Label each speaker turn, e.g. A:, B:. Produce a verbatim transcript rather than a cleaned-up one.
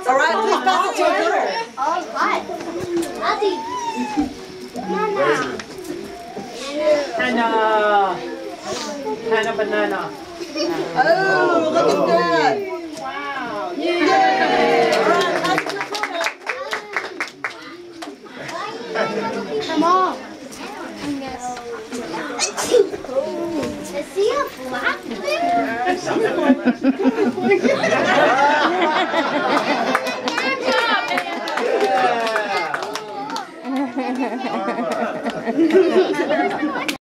A: All right, please pass it to a girl.
B: Oh, what? Daddy.
C: Hannah. Hannah banana.
A: Oh, look at that. Wow. Yay. All right, pass it to a girl.
B: Come on. Is he a black bear? Good job, man.